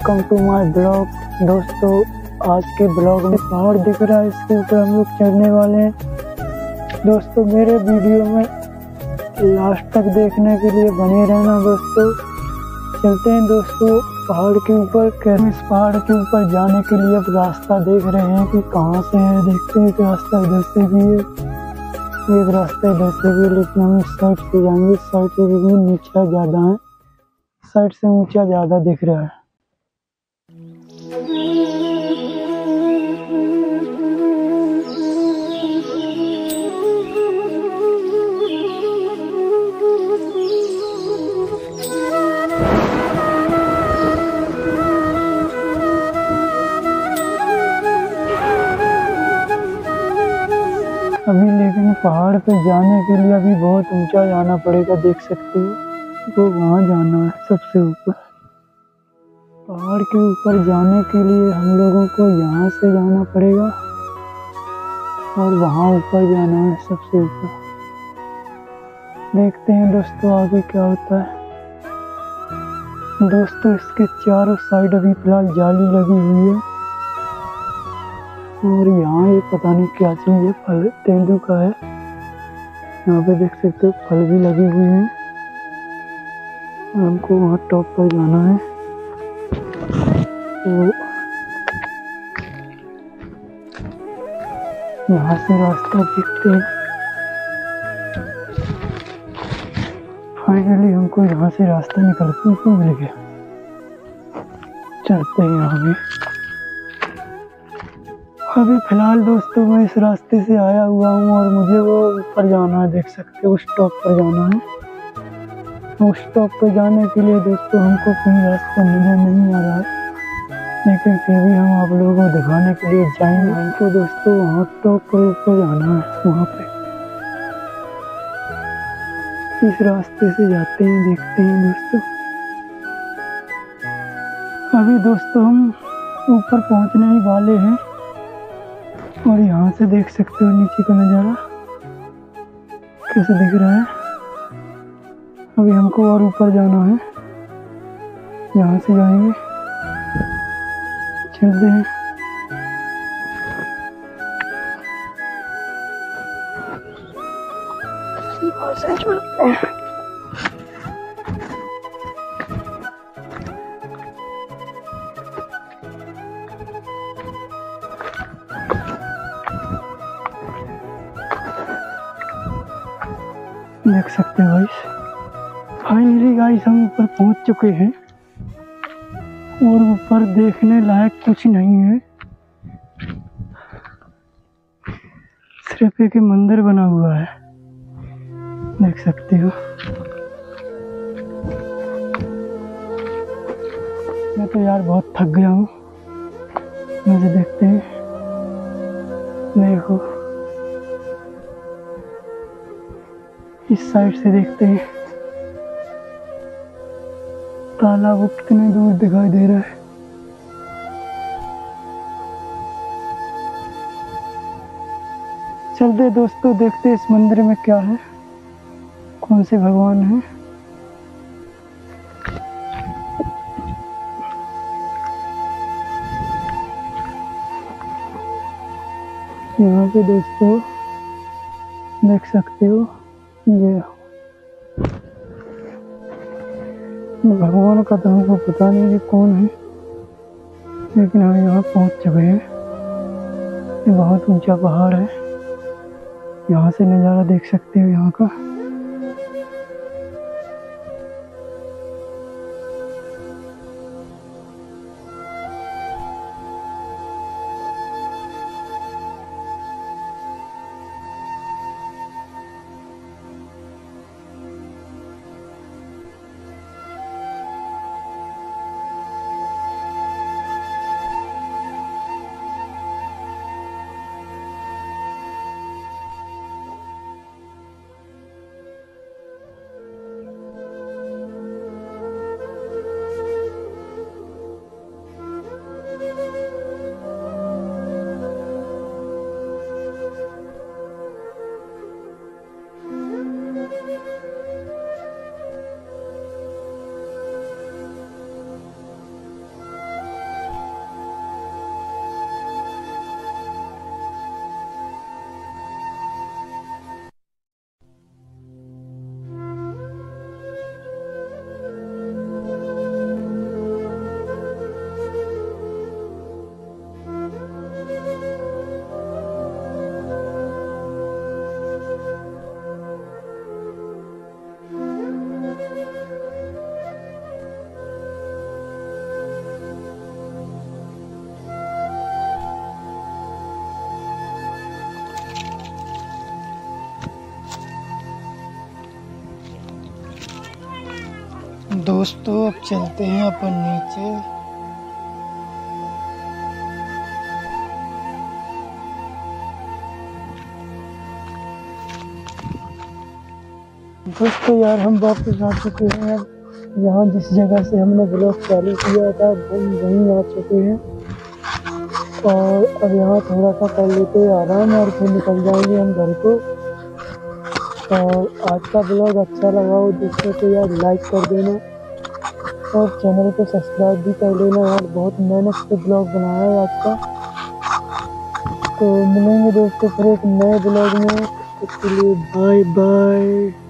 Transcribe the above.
Welcome to my blog. दोस्तों आज के ब्लॉग में पहाड़ दिख रहा है, इसके ऊपर हम लोग चढ़ने वाले हैं। दोस्तों मेरे वीडियो में लास्ट तक देखने के लिए बने रहना। दोस्तों चलते हैं दोस्तों पहाड़ के ऊपर। इस पहाड़ के ऊपर जाने के लिए अब रास्ता देख रहे हैं कि कहाँ से है। देखते हैं कि रास्ता इधर से भी है, एक रास्ता इधर से भी, लेकिन हम इस साइड से जाएंगे। इस साइड से भी नीचा ज़्यादा है, साइड से ऊंचा ज़्यादा दिख रहा है। अभी लेकिन पहाड़ पे जाने के लिए अभी बहुत ऊंचा जाना पड़ेगा। देख सकते हो वो वहाँ जाना है सबसे ऊपर। पहाड़ के ऊपर जाने के लिए हम लोगों को यहाँ से जाना पड़ेगा और वहाँ ऊपर जाना है सबसे ऊपर। देखते हैं दोस्तों आगे क्या होता है। दोस्तों इसके चारों साइड अभी फिलहाल जाली लगी हुई है और यहाँ ये पता नहीं क्या चीज़ है, फल तेंदू का है। यहाँ पे देख सकते हो फल भी लगे हुए हैं। हमको वहाँ टॉप पर जाना है। तो यहाँ से रास्ता देखते हैं। फाइनली हमको यहाँ से रास्ता निकलने को मिल गया। चलते हैं यहाँ भी। अभी फिलहाल दोस्तों मैं इस रास्ते से आया हुआ हूँ और मुझे वो ऊपर जाना है। देख सकते हो उस टॉप पर जाना है। उस टॉप पर जाने के लिए दोस्तों हमको कहीं रास्ता नजर नहीं आ रहा है, लेकिन फिर भी हम आप लोगों को दिखाने के लिए जाएंगे। हमको दोस्तों वहाँ टॉप पर ऊपर जाना है। वहाँ पे इस रास्ते से जाते हैं, देखते हैं दोस्तों। अभी दोस्तों हम ऊपर पहुँचने ही वाले हैं और यहाँ से देख सकते हो नीचे का नज़ारा कैसे दिख रहा है। अभी हमको और ऊपर जाना है, यहाँ से जाएंगे। चलते हैं। देख सकते हो गाइस, फाइनली गाइस हम ऊपर पहुंच चुके हैं और ऊपर देखने लायक कुछ नहीं है, सिर्फ एक मंदिर बना हुआ है। देख सकते हो। मैं तो यार बहुत थक गया हूँ। मुझे देखते हैं। देखो इस साइड से देखते हैं तालाब वो कितने दूर दिखाई दे रहा है। चलते दोस्तों देखते हैं इस मंदिर में क्या है, कौन से भगवान हैं। यहाँ पे दोस्तों देख सकते हो ये भगवान का तो हमको पता नहीं कि कौन है, लेकिन हम यहाँ पहुँच चुके हैं। ये बहुत ऊंचा पहाड़ है, यहाँ से नज़ारा देख सकते हो यहाँ का। दोस्तों अब चलते हैं अपन नीचे। दोस्तों यार हम वापस आ चुके हैं। अब यहाँ जिस जगह से हमने ब्लॉग चालू किया था हम वहीं आ चुके हैं और अब यहाँ थोड़ा सा कर लेते हैं आराम और फिर निकल जाएंगे हम घर को। और आज का ब्लॉग अच्छा लगा हो दोस्तों तो यार लाइक कर देना और चैनल को सब्सक्राइब भी कर लेना यार। बहुत मेहनत से ब्लॉग बनाया है आज का। तो मिलेंगे दोस्तों फिर एक नए ब्लॉग में। इसके लिए बाय बाय।